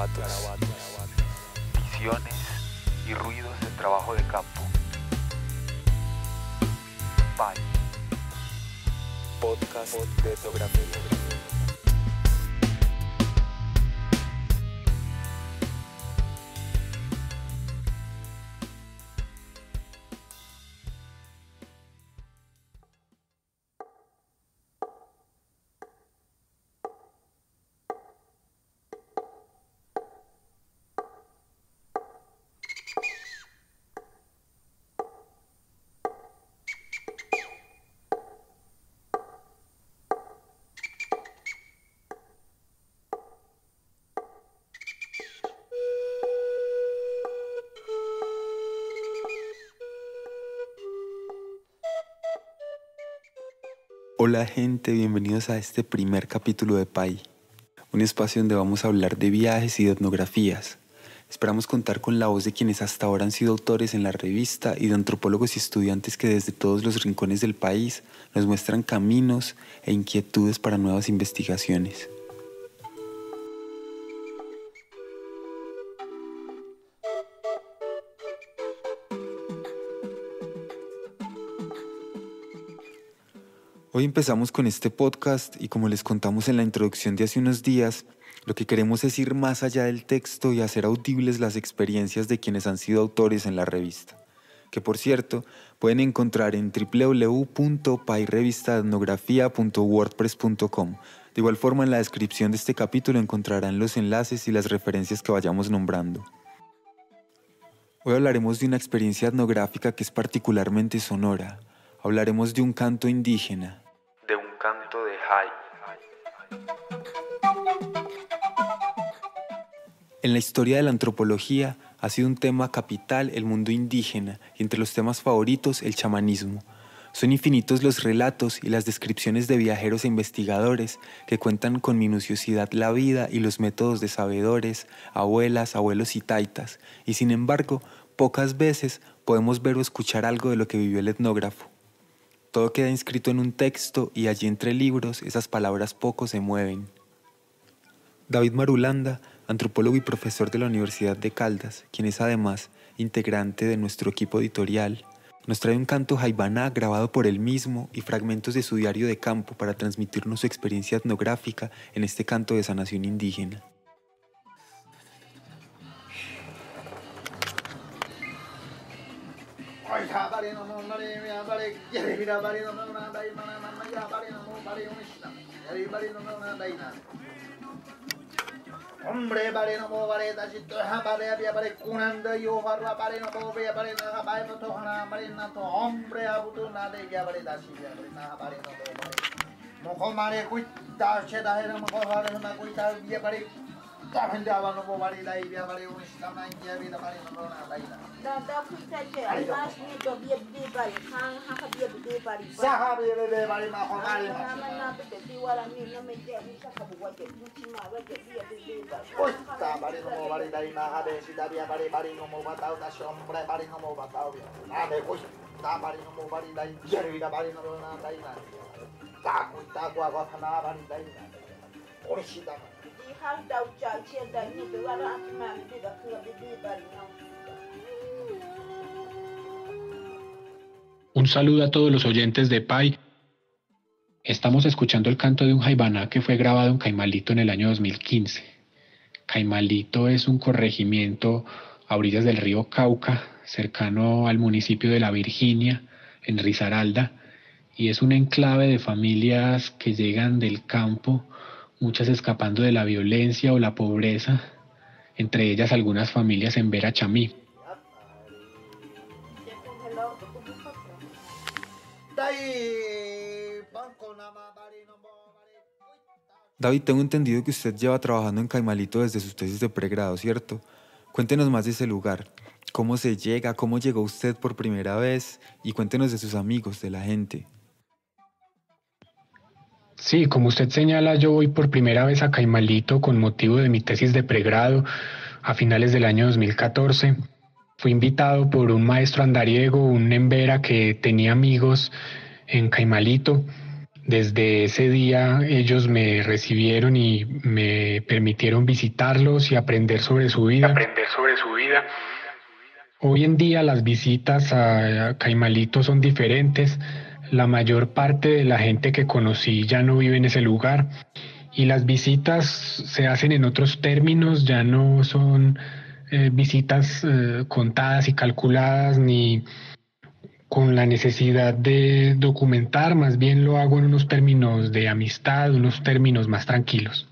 garabatos, visiones y ruidos de trabajo de campo. PAI, podcast de etnografía. Hola gente, bienvenidos a este primer capítulo de PAI, un espacio donde vamos a hablar de viajes y de etnografías. Esperamos contar con la voz de quienes hasta ahora han sido autores en la revista y de antropólogos y estudiantes que desde todos los rincones del país nos muestran caminos e inquietudes para nuevas investigaciones. Hoy empezamos con este podcast y como les contamos en la introducción de hace unos días, lo que queremos es ir más allá del texto y hacer audibles las experiencias de quienes han sido autores en la revista, que por cierto pueden encontrar en www.pairevistaetnografia.wordpress.com. De igual forma en la descripción de este capítulo encontrarán los enlaces y las referencias que vayamos nombrando. Hoy hablaremos de una experiencia etnográfica que es particularmente sonora. Hablaremos de un canto indígena. De un canto de Jai. En la historia de la antropología ha sido un tema capital el mundo indígena y entre los temas favoritos el chamanismo. Son infinitos los relatos y las descripciones de viajeros e investigadores que cuentan con minuciosidad la vida y los métodos de sabedores, abuelas, abuelos y taitas, y sin embargo, pocas veces podemos ver o escuchar algo de lo que vivió el etnógrafo. Todo queda inscrito en un texto y allí entre libros esas palabras poco se mueven. David Marulanda, antropólogo y profesor de la Universidad de Caldas, quien es además integrante de nuestro equipo editorial, nos trae un canto jaibaná grabado por él mismo y fragmentos de su diario de campo para transmitirnos su experiencia etnográfica en este canto de sanación indígena. Hombre, bare no mo bare da chito ha bare abia bare kunanda yo barra bare no mo be bare na bare no to hana bare na to hombre abutu na de ya bare da chi ya bare na bare no to bare mo ko mare kui da che da he mo ko bare na kui ta ya bare ta handa ba no mo bare dai ya bare un sta na ya bi da bare no na dai da kui ta che ai ba ni to bi bare khang ha ka bi bare sa ha be bare ma ko mare na na be ti wala ni no me je ni sa ka bu wa je ni ma wa je bi Osta, bare no mo bare dai na ha de si da bare no mo batao da hombre bare no mo batao na de pues ta bare no mo bare dai ya ri da bare no na dai na ta ku ta ku ga na bare dai na ore shi da di har da ucha che da ni be wala ma bi da ku bi bare no. Un saludo a todos los oyentes de PAI. Estamos escuchando el canto de un jaibaná que fue grabado en Caimalito en el año 2015. Caimalito es un corregimiento a orillas del río Cauca, cercano al municipio de La Virginia, en Risaralda, y es un enclave de familias que llegan del campo, muchas escapando de la violencia o la pobreza, entre ellas algunas familias en Vera Chamí. David, tengo entendido que usted lleva trabajando en Caimalito desde sus tesis de pregrado, ¿cierto? Cuéntenos más de ese lugar. ¿Cómo se llega? ¿Cómo llegó usted por primera vez? Y cuéntenos de sus amigos, de la gente. Sí, como usted señala, yo voy por primera vez a Caimalito con motivo de mi tesis de pregrado a finales del año 2014. Fui invitado por un maestro andariego, un embera que tenía amigos en Caimalito. Desde ese día ellos me recibieron y me permitieron visitarlos y aprender sobre su vida. Hoy en día las visitas a Caimalito son diferentes. La mayor parte de la gente que conocí ya no vive en ese lugar y las visitas se hacen en otros términos, ya no son visitas contadas y calculadas ni con la necesidad de documentar, más bien lo hago en unos términos de amistad, unos términos más tranquilos.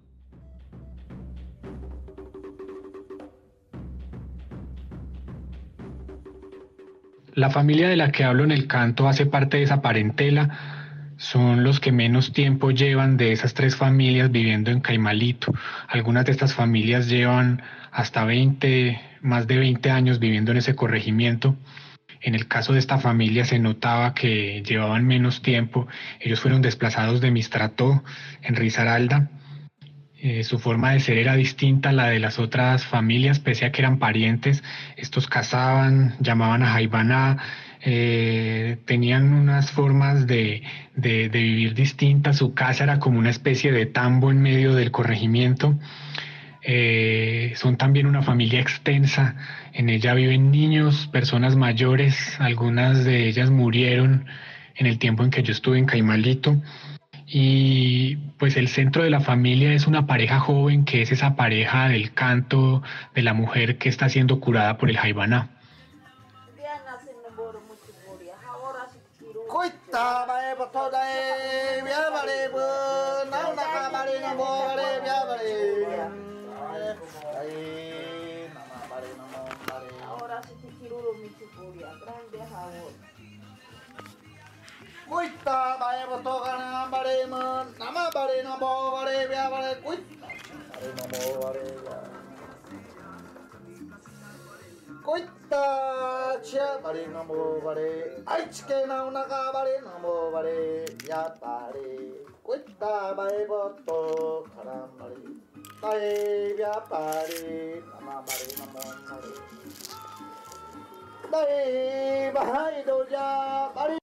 La familia de la que hablo en el canto hace parte de esa parentela, son los que menos tiempo llevan de esas 3 familias viviendo en Caimalito. Algunas de estas familias llevan hasta más de 20 años viviendo en ese corregimiento. En el caso de esta familia se notaba que llevaban menos tiempo. Ellos fueron desplazados de Mistrató, en Risaralda. Su forma de ser era distinta a la de las otras familias, pese a que eran parientes. Estos cazaban, llamaban a Jaibaná, tenían unas formas de vivir distintas. Su casa era como una especie de tambo en medio del corregimiento. Son también una familia extensa. En ella viven niños, personas mayores. Algunas de ellas murieron en el tiempo en que yo estuve en Caimalito. Y pues el centro de la familia es una pareja joven, que es esa pareja del canto de la mujer que está siendo curada por el Jaibaná. Cuita bae botogana bare man nama bare no bo bare bia bare cuita bare no bo bare cuita chia bare no bo bare ai chike na unaga bare no bo bare ya bare cuita bae botogana bare bae bia bare nama bare no bo bare bae bahai do ja bare.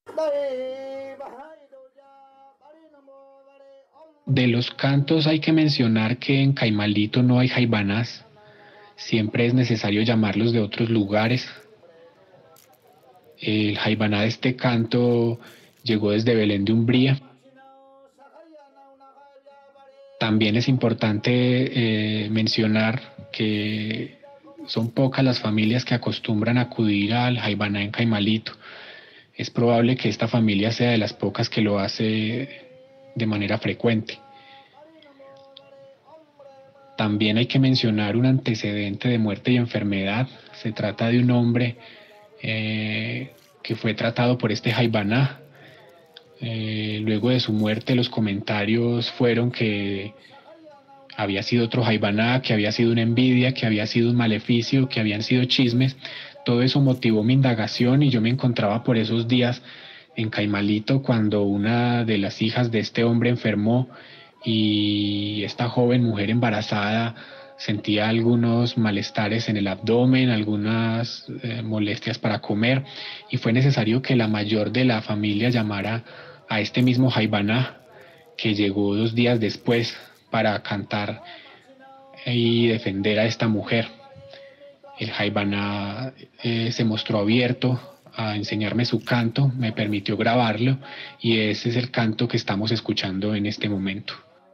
De los cantos hay que mencionar que en Caimalito no hay jaibanás, siempre es necesario llamarlos de otros lugares. El jaibaná de este canto llegó desde Belén de Umbría. También es importante mencionar que son pocas las familias que acostumbran a acudir al jaibaná en Caimalito. Es probable que esta familia sea de las pocas que lo hace de manera frecuente. También hay que mencionar un antecedente de muerte y enfermedad. Se trata de un hombre que fue tratado por este jaibaná. Luego de su muerte, los comentarios fueron que había sido otro jaibaná, que había sido una envidia, que había sido un maleficio, que habían sido chismes. Todo eso motivó mi indagación y yo me encontraba por esos días en Caimalito cuando una de las hijas de este hombre enfermó y esta joven mujer embarazada sentía algunos malestares en el abdomen, algunas molestias para comer, y fue necesario que la mayor de la familia llamara a este mismo jaibaná, que llegó 2 días después para cantar y defender a esta mujer. El jaibaná se mostró abierto a enseñarme su canto, me permitió grabarlo y ese es el canto que estamos escuchando en este momento.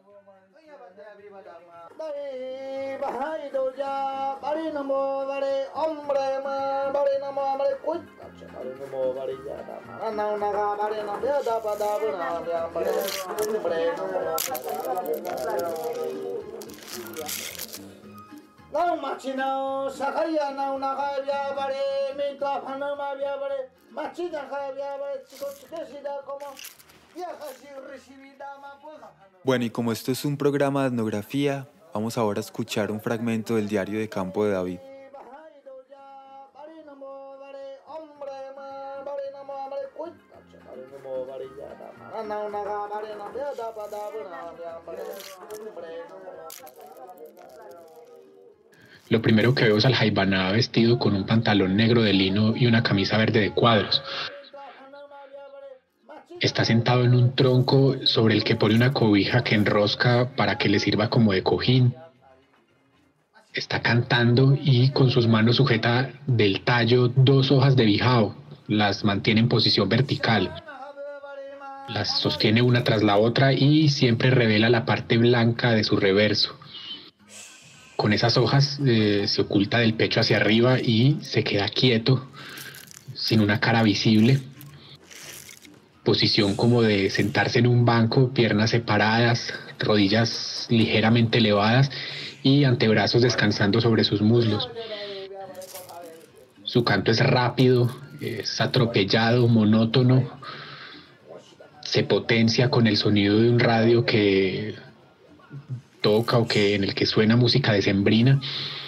No machino sakaria na unaga bia bare me to panama bia bare machina ka bia bare chico chiquesida como ya casi recibida ma pueda. Bueno, y como esto es un programa de etnografía, vamos ahora a escuchar un fragmento del diario de campo de David. Lo primero que veo es al jaibaná vestido con un pantalón negro de lino y una camisa verde de cuadros. Está sentado en un tronco sobre el que pone una cobija que enrosca para que le sirva como de cojín. Está cantando y con sus manos sujeta del tallo 2 hojas de bijao. Las mantiene en posición vertical. Las sostiene una tras la otra y siempre revela la parte blanca de su reverso. Con esas hojas se oculta del pecho hacia arriba y se queda quieto, sin una cara visible. Posición como de sentarse en un banco, piernas separadas, rodillas ligeramente elevadas y antebrazos descansando sobre sus muslos. Su canto es rápido, es atropellado, monótono. Se potencia con el sonido de un radio que toca o en el que suena música decembrina.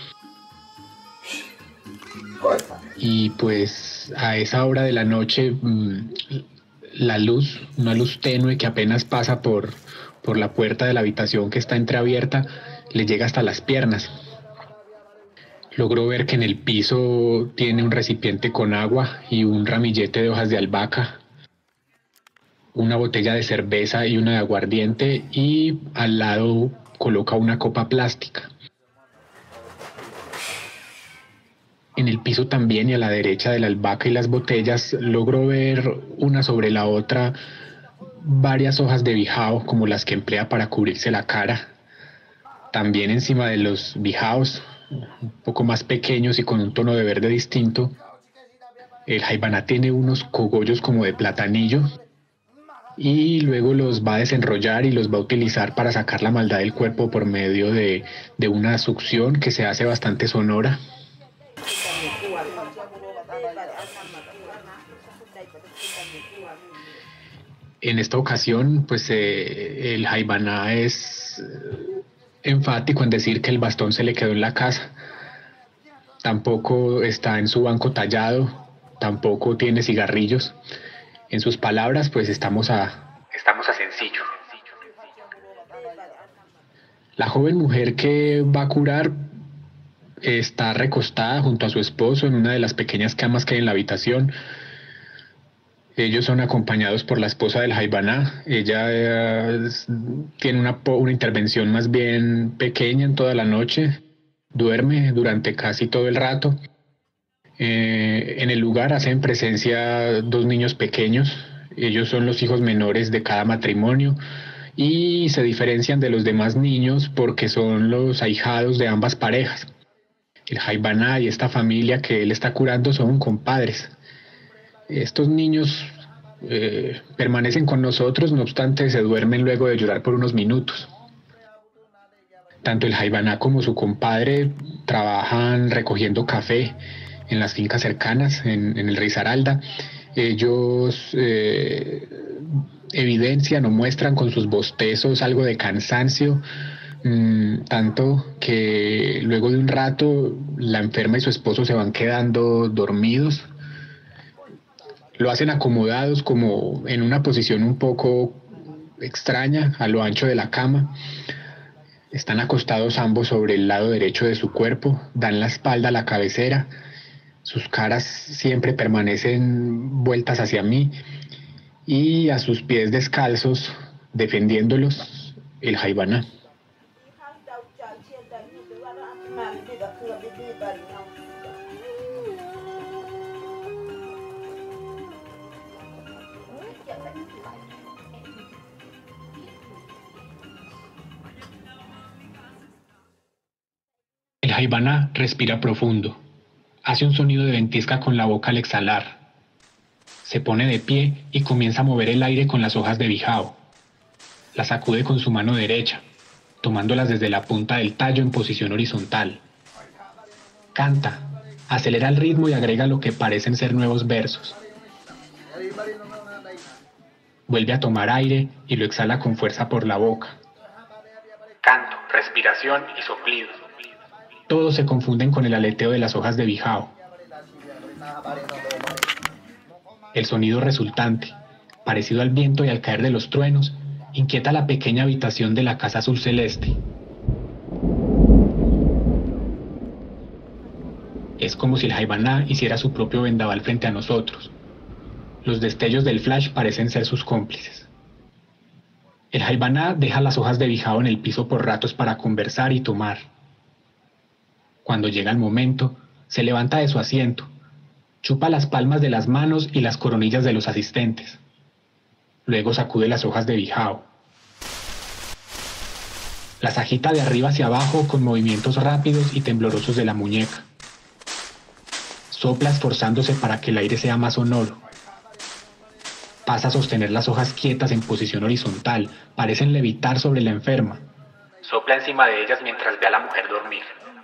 Y pues a esa hora de la noche la luz, una luz tenue que apenas pasa por la puerta de la habitación que está entreabierta, le llega hasta las piernas. Logró ver que en el piso tiene un recipiente con agua y un ramillete de hojas de albahaca, una botella de cerveza y una de aguardiente, y al lado coloca una copa plástica. En el piso también y a la derecha de la albahaca y las botellas logró ver una sobre la otra varias hojas de bijao como las que emplea para cubrirse la cara. También encima de los bijaos, un poco más pequeños y con un tono de verde distinto, el jaibaná tiene unos cogollos como de platanillo y luego los va a desenrollar y los va a utilizar para sacar la maldad del cuerpo por medio de una succión que se hace bastante sonora. En esta ocasión, pues el jaibaná es enfático en decir que el bastón se le quedó en la casa. Tampoco está en su banco tallado, tampoco tiene cigarrillos. En sus palabras, pues estamos a sencillo. La joven mujer que va a curar está recostada junto a su esposo en una de las pequeñas camas que hay en la habitación. Ellos son acompañados por la esposa del jaibaná. Ella tiene una intervención más bien pequeña en toda la noche. Duerme durante casi todo el rato. En el lugar hacen presencia 2 niños pequeños. Ellos son los hijos menores de cada matrimonio y se diferencian de los demás niños porque son los ahijados de ambas parejas. El jaibaná y esta familia que él está curando son compadres. Estos niños permanecen con nosotros, no obstante se duermen luego de llorar por unos minutos. Tanto el jaibaná como su compadre trabajan recogiendo café en las fincas cercanas, en el Risaralda. Ellos evidencian o muestran con sus bostezos algo de cansancio, tanto que luego de un rato la enferma y su esposo se van quedando dormidos. Lo hacen acomodados como en una posición un poco extraña a lo ancho de la cama. Están acostados ambos sobre el lado derecho de su cuerpo, dan la espalda a la cabecera. Sus caras siempre permanecen vueltas hacia mí y a sus pies descalzos, defendiéndolos, el jaibaná. El jaibaná respira profundo. Hace un sonido de ventisca con la boca al exhalar. Se pone de pie y comienza a mover el aire con las hojas de bijao. Las sacude con su mano derecha, tomándolas desde la punta del tallo en posición horizontal. Canta, acelera el ritmo y agrega lo que parecen ser nuevos versos. Vuelve a tomar aire y lo exhala con fuerza por la boca. Canto, respiración y soplido. Todos se confunden con el aleteo de las hojas de bijao. El sonido resultante, parecido al viento y al caer de los truenos, inquieta la pequeña habitación de la casa azul celeste. Es como si el jaibaná hiciera su propio vendaval frente a nosotros. Los destellos del flash parecen ser sus cómplices. El jaibaná deja las hojas de bijao en el piso por ratos para conversar y tomar. Cuando llega el momento, se levanta de su asiento, chupa las palmas de las manos y las coronillas de los asistentes. Luego sacude las hojas de bijao. Las agita de arriba hacia abajo con movimientos rápidos y temblorosos de la muñeca. Sopla esforzándose para que el aire sea más sonoro. Pasa a sostener las hojas quietas en posición horizontal, parecen levitar sobre la enferma. Sopla encima de ellas mientras ve a la mujer dormir.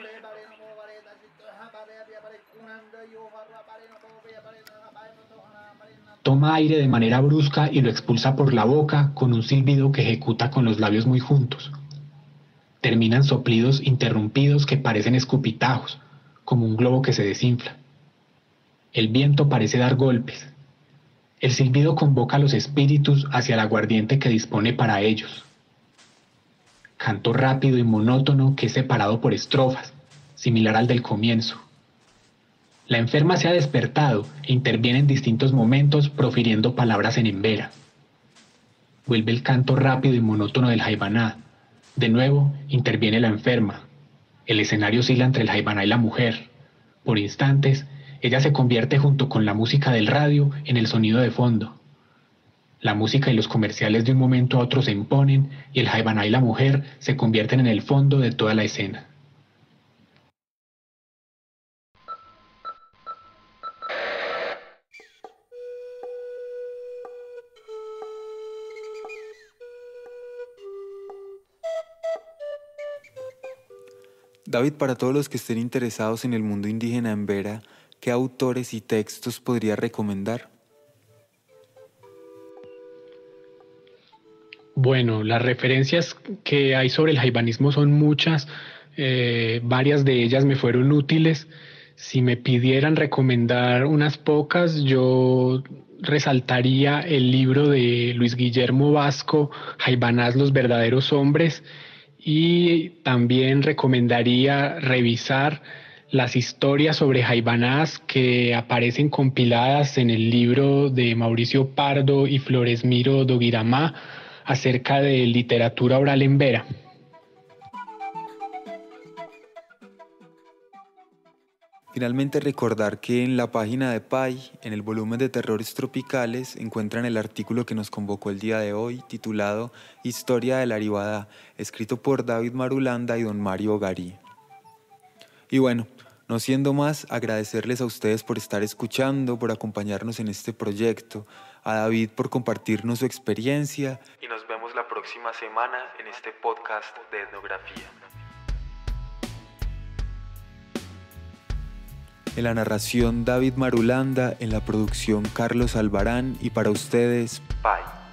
Toma aire de manera brusca y lo expulsa por la boca con un silbido que ejecuta con los labios muy juntos. Terminan soplidos interrumpidos que parecen escupitajos, como un globo que se desinfla. El viento parece dar golpes. El silbido convoca a los espíritus hacia el aguardiente que dispone para ellos. Canto rápido y monótono que es separado por estrofas, similar al del comienzo. La enferma se ha despertado e interviene en distintos momentos profiriendo palabras en embera. Vuelve el canto rápido y monótono del jaibaná. De nuevo interviene la enferma. El escenario oscila entre el jaibaná y la mujer. Por instantes, ella se convierte junto con la música del radio en el sonido de fondo. La música y los comerciales de un momento a otro se imponen y el jaibaná y la mujer se convierten en el fondo de toda la escena. David, para todos los que estén interesados en el mundo indígena en Vera, ¿qué autores y textos podría recomendar? Bueno, las referencias que hay sobre el jaibanismo son muchas, varias de ellas me fueron útiles. Si me pidieran recomendar unas pocas, yo resaltaría el libro de Luis Guillermo Vasco, Jaibanás, los verdaderos hombres, y también recomendaría revisar las historias sobre jaibanás que aparecen compiladas en el libro de Mauricio Pardo y Floresmiro Doguiramá acerca de literatura oral en Vera. Finalmente, recordar que en la página de PAI, en el volumen de Terrores Tropicales, encuentran el artículo que nos convocó el día de hoy, titulado Historia del Aribadá, escrito por David Marulanda y don Mario Garí. Y bueno, no siendo más, agradecerles a ustedes por estar escuchando, por acompañarnos en este proyecto, a David por compartirnos su experiencia, y nos vemos la próxima semana en este podcast de etnografía. En la narración David Marulanda, en la producción Carlos Albarán y para ustedes, PAI.